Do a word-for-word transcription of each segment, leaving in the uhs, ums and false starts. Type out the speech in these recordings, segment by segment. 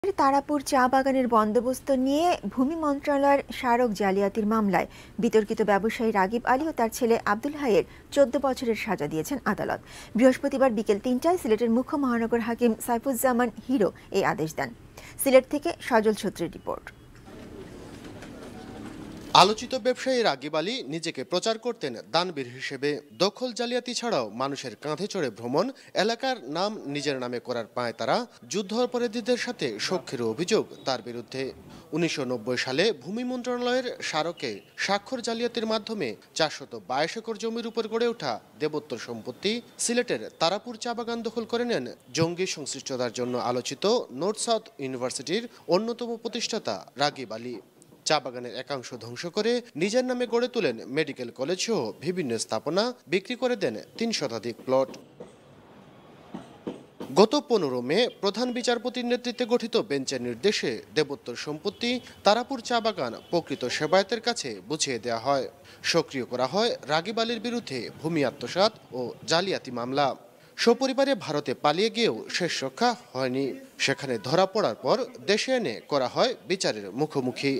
তারাপুর চা বাগানের বন্দোবস্ত নিয়ে ভূমি মন্ত্রণালয়ের স্মারক জালিয়াতির মামলায় বিতর্কিত ব্যবসায়ী রাগিব আলী ও তার ছেলে আব্দুল হাইয়ের চোদ্দ বছরের সাজা দিয়েছেন আদালত। বৃহস্পতিবার বিকেল তিনটায় সিলেটের মুখ্য মহানগর হাকিম সাইফুজ্জামান হিরো এই আদেশ দেন। সিলেট থেকে সজল ছত্রীর রিপোর্ট। আলোচিত ব্যবসায়ী রাগিব আলী নিজেকে প্রচার করতেন দানবীর হিসেবে। দখল জালিয়াতি ছাড়াও মানুষের কাঁধে চড়ে ভ্রমণ, এলাকার নাম নিজের নামে করার পায় তারা, যুদ্ধাপরাধীদের সাথে সখ্যের অভিযোগ তার বিরুদ্ধে। উনিশশো নব্বই সালে ভূমি মন্ত্রণালয়ের স্মারকে স্বাক্ষর জালিয়াতির মাধ্যমে চারশত বাইশ একর জমির উপর গড়ে ওঠা দেবোত্তর সম্পত্তি সিলেটের তারাপুর চা বাগান দখল করে নেন জঙ্গি সংশ্লিষ্টতার জন্য আলোচিত নর্থ সাউথ ইউনিভার্সিটির অন্যতম প্রতিষ্ঠাতা রাগিব আলী। চা বাগানের একাংশ ধ্বংস করে নিজের নামে গড়ে তোলেন মেডিকেল কলেজ সহ বিভিন্ন স্থাপনা, বিক্রি করে দেন তিন শতাধিক প্লট। গত পনেরো মে প্রধান বিচারপতির নেতৃত্বে গঠিত বেঞ্চের নির্দেশে দেবোত্তর সম্পত্তি তারাপুর চা বাগান প্রকৃত সেবায়েতের কাছে বুঝিয়ে দেওয়া হয়। সক্রিয় করা হয় রাগিব আলীর বিরুদ্ধে ভূমি আত্মসাৎ ও জালিয়াতি মামলা। সপরিবারে ভারতে পালিয়ে গিয়েও শেষ রক্ষা হয়নি। সেখানে ধরা পড়ার পর দেশে এনে করা হয় বিচারের মুখোমুখি।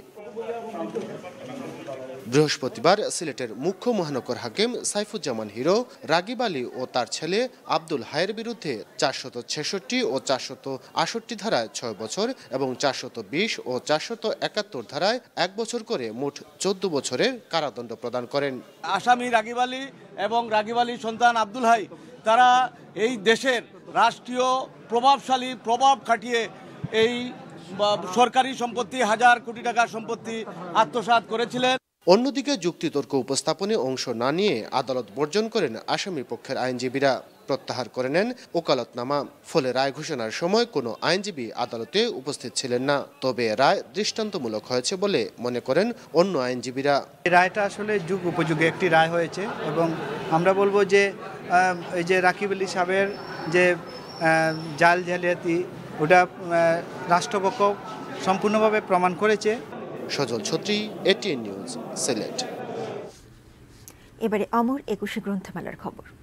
বৃহস্পতিবার সিলেটের মুখ্য মহানগর হাকিম সাইফুজ্জামান হিরো রাগিব আলী ও তার ছেলে আব্দুল হাইয়ের বিরুদ্ধে চারশত ছেষট্টি ও চারশত আষট্টি ধারায় ছয় বছর এবং চারশত বিশ ও চারশত একাত্তর ধারায় এক বছর করে মোট চোদ্দ বছরের কারাদণ্ড প্রদান করেন। আসামি রাগিব আলী এবং রাগিব আলীর সন্তান আব্দুল হাই তারা এই দেশের রাষ্ট্রীয় প্রভাবশালী প্রভাব খাটিয়ে এই সরকারি সম্পত্তি হাজার কোটি টাকার সম্পত্তি আত্মসাৎ করেছিলেন। অন্যদিকে যুক্তিতর্ক উপস্থাপনে অংশ না নিয়ে আদালত বর্জন করেন আসামি পক্ষের আইনজীবীরা, প্রত্যাহার করে নেন ওকালতনামা। ফলে রায় ঘোষণার সময় কোনো আইনজীবী আদালতে উপস্থিত ছিলেন না। তবে রায় দৃষ্টান্তমূলক হয়েছে বলে মনে করেন অন্য আইনজীবীরা। রায়টা আসলে যুগ উপযোগী একটি রায় হয়েছে এবং আমরা বলবো যে এই যে রাগিব আলী সাহেবের যে জাল জালিয়াতি ওটা রাষ্ট্রপক্ষ সম্পূর্ণভাবে প্রমাণ করেছে। Sajal Chhatri, ATN news, Sylhet. এবারে অমর একুশে গ্রন্থমেলার খবর।